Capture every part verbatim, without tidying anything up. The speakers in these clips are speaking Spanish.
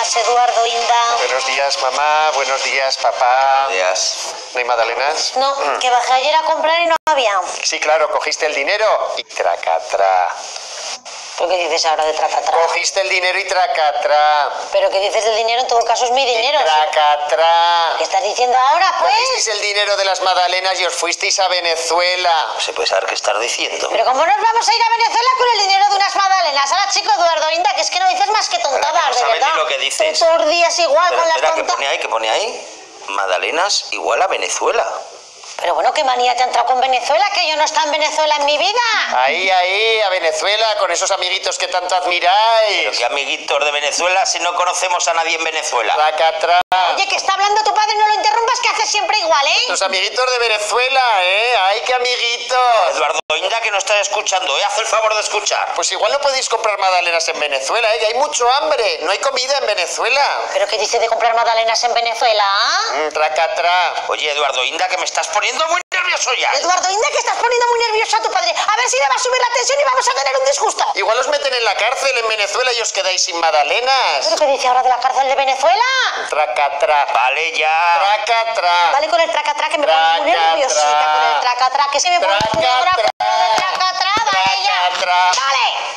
días, Eduardo, Inda. Buenos días, mamá. Buenos días, papá. Buenos días. ¿No hay magdalenas? No, mm. que bajé ayer a comprar y no había. Sí, claro, cogiste el dinero y tracatra. ¿Pero qué dices ahora de tracatra? Cogiste el dinero y tracatra. ¿Pero qué dices del dinero? En todo caso es mi dinero. Y tracatra. ¿Qué estás diciendo ahora, pues? Cogisteis el dinero de las magdalenas y os fuisteis a Venezuela. No se puede saber qué estás diciendo. ¿Pero cómo nos vamos a ir a Venezuela con el dinero de unas magdalenas? Ahora, chico, Eduardo, Inda, que es que no dices más que tontadas, Ahora, que no de sabes verdad. ni lo que dices. Tú todos los días igual Pero con las espera, ¿qué tontas. pone ahí? ¿Qué pone ahí? Magdalenas igual a Venezuela. Pero bueno, ¿qué manía te ha entrado con Venezuela? Que yo no está en Venezuela en mi vida. Ahí, ahí, a Venezuela, con esos amiguitos que tanto admiráis. Pero qué amiguitos de Venezuela si no conocemos a nadie en Venezuela. Tracatra. Oye, que está hablando tu padre, no lo interrumpas, que hace siempre igual, ¿eh? Tus amiguitos de Venezuela, ¿eh? ¡Ay, qué amiguitos! Eduardo Inda, que no estás escuchando, ¿eh? Haz el favor de escuchar. Pues igual no podéis comprar magdalenas en Venezuela, ¿eh? Que hay mucho hambre. No hay comida en Venezuela. ¿Pero qué dice de comprar magdalenas en Venezuela? Mm, tracatra. Oye, Eduardo Inda, que me estás poniendo muy nervioso ya. Eduardo Inda, que estás poniendo muy nervioso a tu padre. A ver si le va a subir la tensión y vamos a tener un disgusto. Igual os meten en la cárcel en Venezuela y os quedáis sin magdalenas. ¿Pero qué dice ahora de la cárcel de Venezuela? Tracatra. Vale, ya. Tracatra. Vale con el tracatrá, que me pone muy Tracatra. nerviosita con el tracatrá, que se me pone muy brava con el tracatrá. Vale, ya. Tracatra. Vale.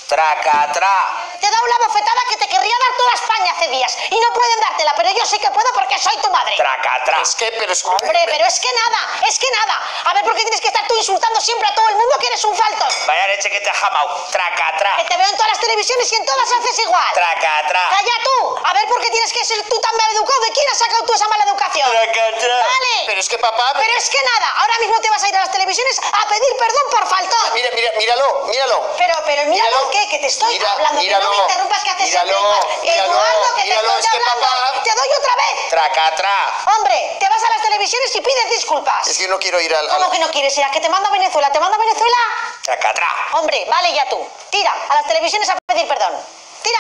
Tracatra. Te he dado una bofetada que te querría dar toda España hace días. Y no pueden dártela, pero yo sí que puedo porque soy tu madre. Tracatra. Es que, pero es... Hombre, pero es que nada, es que nada. A ver, ¿por qué tienes que estar tú insultando siempre a todo el mundo que eres un falto? Vaya leche que te ha jamado. Tracatra. Que te veo en todas las televisiones y en todas haces igual. Tracatra. Calla tú. A ver, ¿por qué tienes que ser tú tan mal educado? ¿De quién has sacado tú esa mala educación? Tracatra. Vale. Pero es que, papá... Pero es que nada, ahora mismo te vas a ir a las televisiones a pedir perdón por faltón. Mira, mira, míralo, míralo. Pero, pero míralo, Míralo. ¿qué? Que te estoy Mira, hablando, míralo. que no me interrumpas, que haces Míralo, siempre igual. míralo, Eduardo, que míralo, te es estoy que, hablando. papá- Te doy otra vez. Tracatra. Hombre, te vas a las televisiones y pides disculpas. Es que no quiero ir al... al- ¿Cómo que no quieres ir? ¿A que te mando a Venezuela? ¿Te mando a Venezuela? Tracatra. Hombre, vale ya tú. Tira, a las televisiones a pedir perdón. Tira.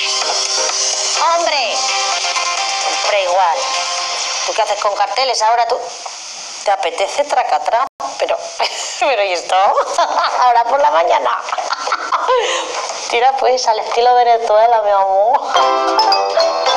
Hombre. Siempre igual. ¿Tú qué haces con carteles ahora tú? ¿Te apetece tracatra? Pero, pero ¿y esto? Ahora por la mañana. Tira pues, al estilo Venezuela, mi amor.